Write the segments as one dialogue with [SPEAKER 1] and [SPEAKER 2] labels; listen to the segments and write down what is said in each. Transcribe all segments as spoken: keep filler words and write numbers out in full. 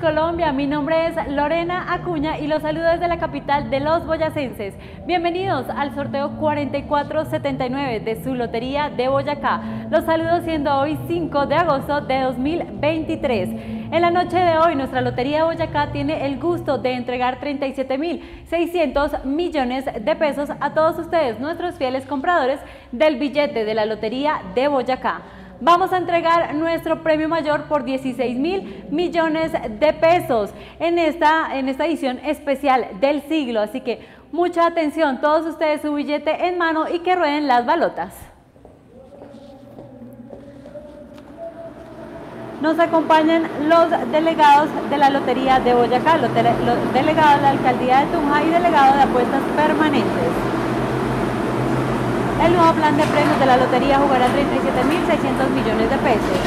[SPEAKER 1] Colombia, mi nombre es Lorena Acuña y los saludo desde la capital de los boyacenses. Bienvenidos al sorteo cuarenta y cuatro setenta y nueve de su Lotería de Boyacá. Los saludo siendo hoy cinco de agosto de dos mil veintitrés. En la noche de hoy nuestra Lotería de Boyacá tiene el gusto de entregar treinta y siete mil seiscientos millones de pesos a todos ustedes, nuestros fieles compradores del billete de la Lotería de Boyacá. Vamos a entregar nuestro premio mayor por dieciséis mil millones de pesos en esta, en esta edición especial del siglo. Así que mucha atención, todos ustedes su billete en mano y que rueden las balotas. Nos acompañan los delegados de la Lotería de Boyacá, los delegados de la Alcaldía de Tunja y delegado de apuestas permanentes. El nuevo plan de premios de la Lotería jugará treinta y siete mil seiscientos millones de pesos.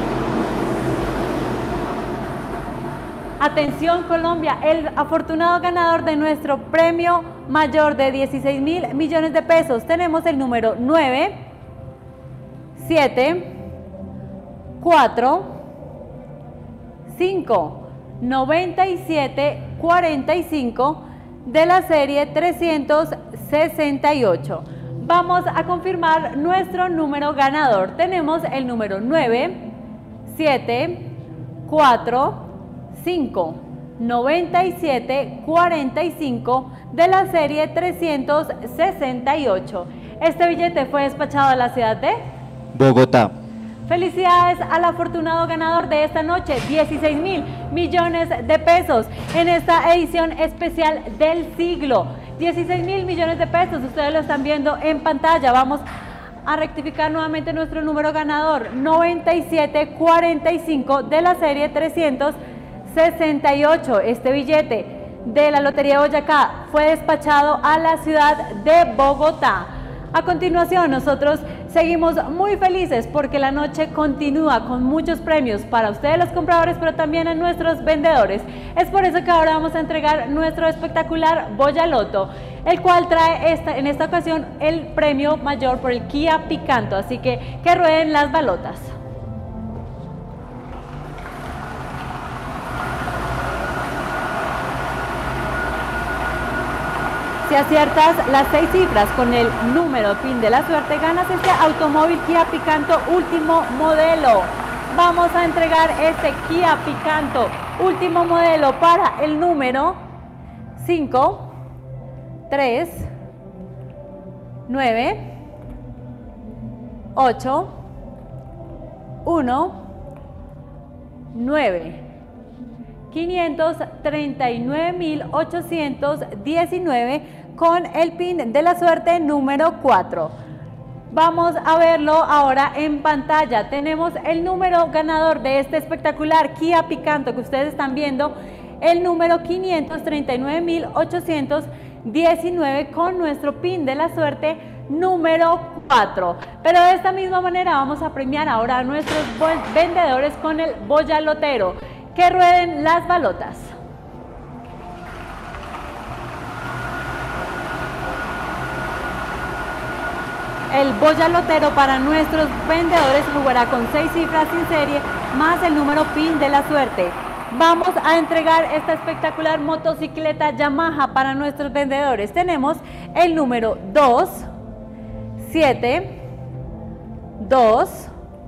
[SPEAKER 1] Atención Colombia, el afortunado ganador de nuestro premio mayor de dieciséis mil millones de pesos. Tenemos el número nueve, siete, cuatro, cinco, noventa y siete, cuarenta y cinco de la serie trescientos sesenta y ocho. Vamos a confirmar nuestro número ganador. Tenemos el número nueve, siete, cuatro, cinco, noventa y siete, cuarenta y cinco de la serie trescientos sesenta y ocho. Este billete fue despachado a la ciudad de
[SPEAKER 2] Bogotá.
[SPEAKER 1] Felicidades al afortunado ganador de esta noche, dieciséis mil millones de pesos en esta edición especial del siglo. dieciséis mil millones de pesos, ustedes lo están viendo en pantalla. Vamos a rectificar nuevamente nuestro número ganador, noventa y siete, cuarenta y cinco de la serie trescientos sesenta y ocho. Este billete de la Lotería de Boyacá fue despachado a la ciudad de Bogotá. A continuación, nosotros seguimos muy felices porque la noche continúa con muchos premios para ustedes los compradores, pero también a nuestros vendedores. Es por eso que ahora vamos a entregar nuestro espectacular Boyaloto, el cual trae esta, en esta ocasión el premio mayor por el Kia Picanto. Así que que rueden las balotas. Si aciertas las seis cifras con el número PIN de la suerte, ganas este automóvil Kia Picanto último modelo. Vamos a entregar este Kia Picanto último modelo para el número cinco, tres, nueve, ocho, uno, nueve. quinientos treinta y nueve mil ochocientos diecinueve con el PIN de la suerte número cuatro. Vamos a verlo ahora en pantalla. Tenemos el número ganador de este espectacular Kia Picanto que ustedes están viendo, el número quinientos treinta y nueve mil ochocientos diecinueve con nuestro PIN de la suerte número cuatro. Pero de esta misma manera vamos a premiar ahora a nuestros vendedores con el Boyalotero. Que rueden las balotas. El Boyalotero para nuestros vendedores jugará con seis cifras sin serie más el número PIN de la suerte. Vamos a entregar esta espectacular motocicleta Yamaha para nuestros vendedores. Tenemos el número dos, siete, dos,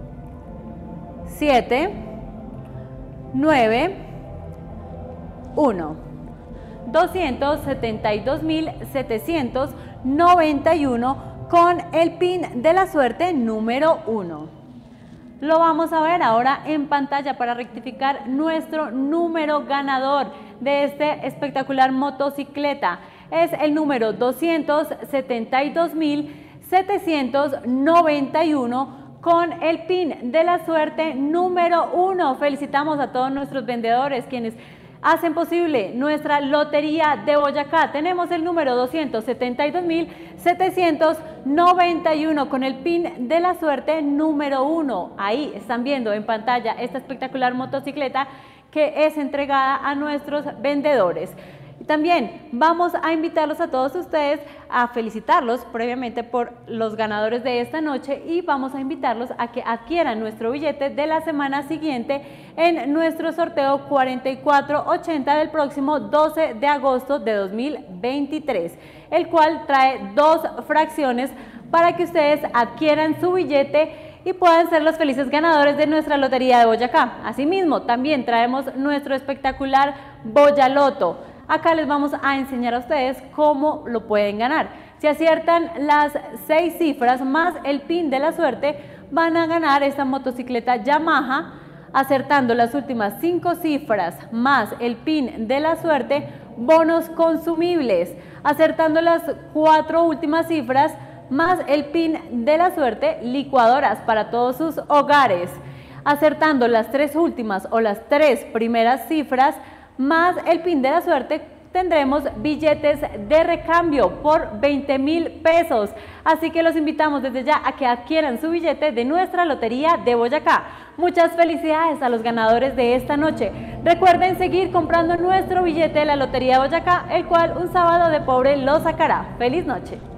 [SPEAKER 1] siete, nueve, uno. doscientos setenta y dos mil setecientos noventa y uno con el PIN de la suerte número uno. Lo vamos a ver ahora en pantalla para rectificar nuestro número ganador de este espectacular motocicleta. Es el número doscientos setenta y dos mil setecientos noventa y uno con el PIN de la suerte número uno. Felicitamos a todos nuestros vendedores quienes hacen posible nuestra Lotería de Boyacá. Tenemos el número doscientos setenta y dos mil setecientos noventa y uno con el PIN de la suerte número uno. Ahí están viendo en pantalla esta espectacular motocicleta que es entregada a nuestros vendedores. También vamos a invitarlos a todos ustedes a felicitarlos previamente por los ganadores de esta noche y vamos a invitarlos a que adquieran nuestro billete de la semana siguiente en nuestro sorteo cuarenta y cuatro ochenta del próximo doce de agosto de dos mil veintitrés, el cual trae dos fracciones para que ustedes adquieran su billete y puedan ser los felices ganadores de nuestra Lotería de Boyacá. Asimismo, también traemos nuestro espectacular Boyaloto. Acá les vamos a enseñar a ustedes cómo lo pueden ganar. Si aciertan las seis cifras más el pin de la suerte, van a ganar esta motocicleta Yamaha. Acertando las últimas cinco cifras más el pin de la suerte, bonos consumibles. Acertando las cuatro últimas cifras más el pin de la suerte, licuadoras para todos sus hogares. Acertando las tres últimas o las tres primeras cifras más el pin de la suerte, tendremos billetes de recambio por veinte mil pesos. Así que los invitamos desde ya a que adquieran su billete de nuestra Lotería de Boyacá. Muchas felicidades a los ganadores de esta noche. Recuerden seguir comprando nuestro billete de la Lotería de Boyacá, el cual un sábado de pobre lo sacará. ¡Feliz noche!